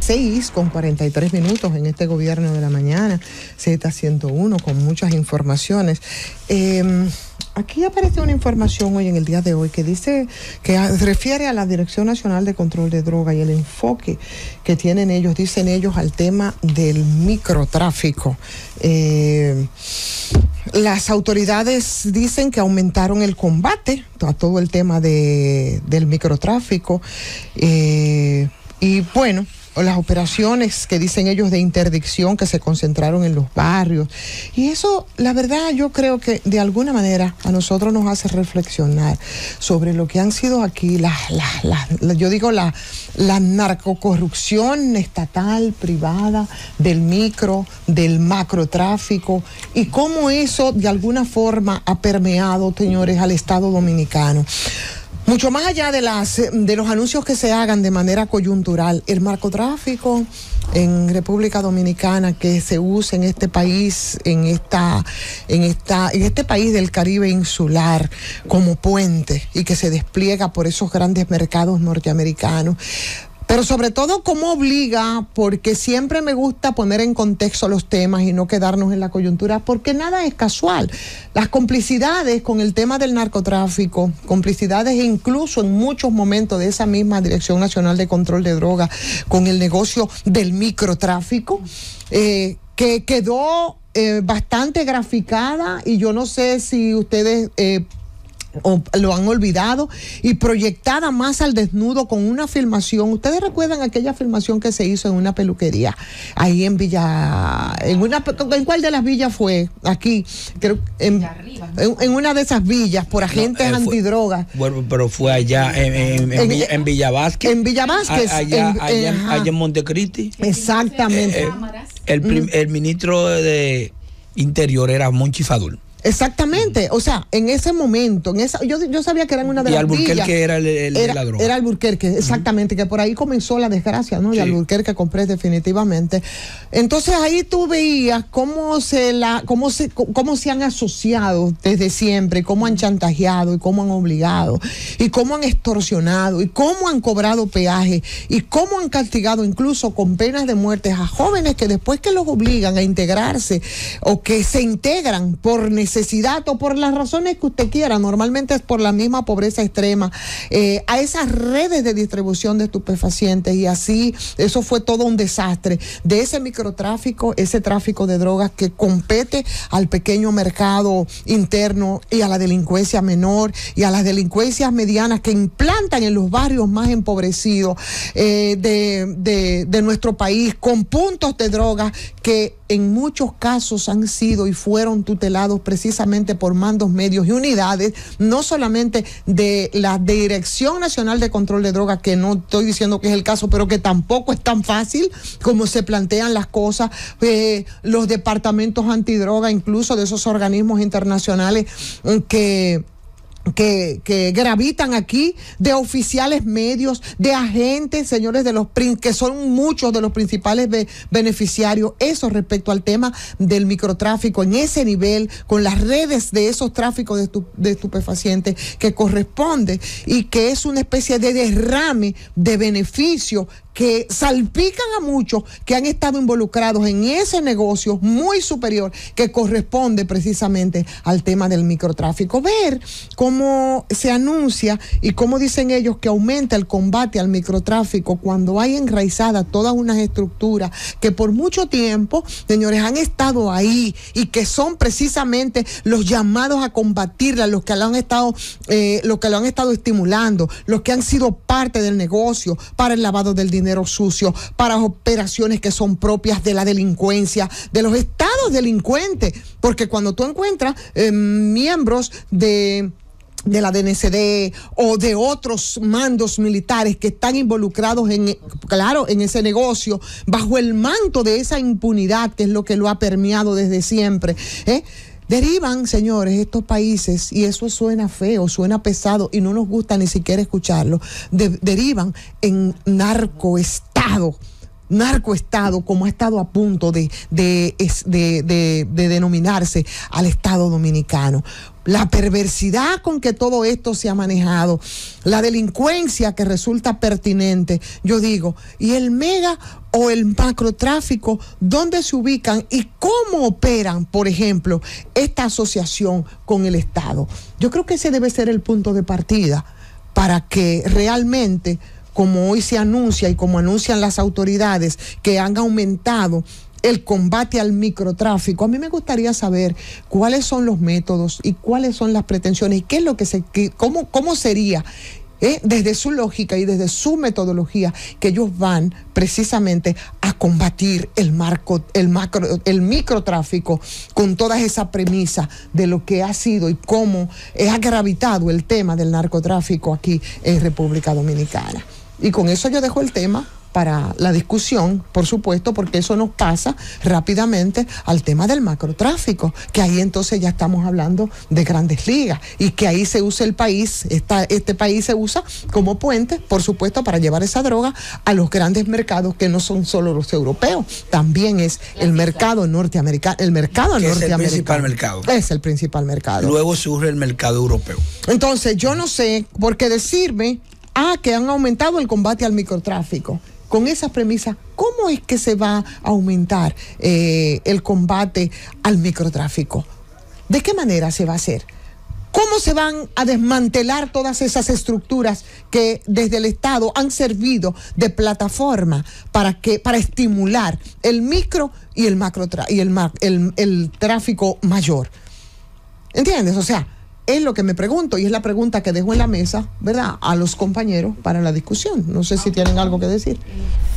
6:43 en este gobierno de la mañana, Z101, con muchas informaciones. Aquí aparece una información hoy, en el día de hoy, que dice, que refiere a la Dirección Nacional de Control de Drogas y el enfoque que tienen ellos, dicen ellos, al tema del microtráfico. Las autoridades dicen que aumentaron el combate a todo el tema del microtráfico, y bueno, las operaciones que dicen ellos de interdicción que se concentraron en los barrios. Y eso, la verdad, yo creo que de alguna manera a nosotros nos hace reflexionar sobre lo que han sido aquí la narcocorrupción estatal, privada, del macrotráfico, y cómo eso de alguna forma ha permeado, señores, al Estado dominicano. Mucho más allá de los anuncios que se hagan de manera coyuntural, el narcotráfico en República Dominicana, que se usa en este país, en este país del Caribe insular, como puente, y que se despliega por esos grandes mercados norteamericanos. Pero sobre todo, cómo obliga, porque siempre me gusta poner en contexto los temas y no quedarnos en la coyuntura, porque nada es casual. Las complicidades con el tema del narcotráfico, complicidades incluso en muchos momentos de esa misma Dirección Nacional de Control de Drogas con el negocio del microtráfico, que quedó bastante graficada, y yo no sé si ustedes o lo han olvidado, y proyectada más al desnudo con una filmación. ¿Ustedes recuerdan aquella filmación que se hizo en una peluquería ahí en ¿en cuál de las villas fue? Aquí, creo, en una de esas villas, por agentes antidrogas. Bueno, pero fue allá en Villa Vázquez. En Villa Vázquez. Allá en Montecristi. Exactamente. El ministro de Interior era Monchi Fadul. Exactamente, o sea, en ese momento, yo sabía que eran una de las villas. Y Alburquerque era el de la droga. Era Alburquerque, exactamente, que por ahí comenzó la desgracia, ¿no? Sí. De Alburquerque compré definitivamente. Entonces ahí tú veías cómo se han asociado desde siempre, cómo han chantajeado y cómo han obligado, y cómo han extorsionado, y cómo han cobrado peaje, y cómo han castigado incluso con penas de muerte a jóvenes que después que los obligan a integrarse, o que se integran por necesidad o por las razones que usted quiera, normalmente es por la misma pobreza extrema, a esas redes de distribución de estupefacientes, y así eso fue todo un desastre de ese microtráfico, ese tráfico de drogas que compete al pequeño mercado interno y a la delincuencia menor y a las delincuencias medianas que implantan en los barrios más empobrecidos de nuestro país, con puntos de drogas que en muchos casos han sido y fueron tutelados precisamente por mandos medios y unidades, no solamente de la Dirección Nacional de Control de Drogas, que no estoy diciendo que es el caso, pero que tampoco es tan fácil como se plantean las cosas, los departamentos antidroga, incluso de esos organismos internacionales que gravitan aquí, de oficiales medios, de agentes, señores, que son muchos de los principales beneficiarios. Eso respecto al tema del microtráfico en ese nivel, con las redes de esos tráficos de estupefacientes que corresponde, y que es una especie de derrame de beneficio que salpican a muchos que han estado involucrados en ese negocio muy superior que corresponde precisamente al tema del microtráfico. Ver cómo se anuncia y cómo dicen ellos que aumenta el combate al microtráfico cuando hay enraizadas todas unas estructuras que por mucho tiempo, señores, han estado ahí, y que son precisamente los llamados a combatirla, los que lo han estado estimulando, los que han sido parte del negocio para el lavado del dinero sucio, para operaciones que son propias de la delincuencia, de los estados delincuentes, porque cuando tú encuentras miembros de la DNCD o de otros mandos militares que están involucrados en ese negocio, bajo el manto de esa impunidad, que es lo que lo ha permeado desde siempre, derivan, señores, estos países, y eso suena feo, suena pesado, y no nos gusta ni siquiera escucharlo, derivan en narcoestado, como ha estado a punto de denominarse al Estado dominicano. la perversidad con que todo esto se ha manejado, la delincuencia que resulta pertinente, yo digo, y el mega o el macrotráfico, ¿dónde se ubican y cómo operan, por ejemplo, esta asociación con el Estado? Yo creo que ese debe ser el punto de partida para que realmente, como hoy se anuncia y como anuncian las autoridades, que han aumentado el combate al microtráfico. A mí me gustaría saber cuáles son los métodos y cuáles son las pretensiones y qué es lo que cómo sería desde su lógica y desde su metodología que ellos van precisamente a combatir el microtráfico con todas esas premisas de lo que ha sido y cómo ha gravitado el tema del narcotráfico aquí en República Dominicana. Y con eso yo dejo el tema para la discusión, por supuesto, porque eso nos pasa rápidamente al tema del macrotráfico, que ahí entonces ya estamos hablando de grandes ligas y que ahí se usa el país, este país se usa como puente, por supuesto, para llevar esa droga a los grandes mercados que no son solo los europeos, también es el mercado norteamericano, el mercado norteamericano. Es el principal mercado. Es el principal mercado. Luego surge el mercado europeo. Entonces, yo no sé, porque decirme, que han aumentado el combate al microtráfico. Con esas premisas, ¿cómo es que se va a aumentar el combate al microtráfico? ¿De qué manera se va a hacer? ¿Cómo se van a desmantelar todas esas estructuras que desde el Estado han servido de plataforma para estimular el micro y el el tráfico mayor? ¿Entiendes? O sea, es lo que me pregunto y es la pregunta que dejo en la mesa, ¿verdad?, a los compañeros para la discusión. No sé si tienen algo que decir.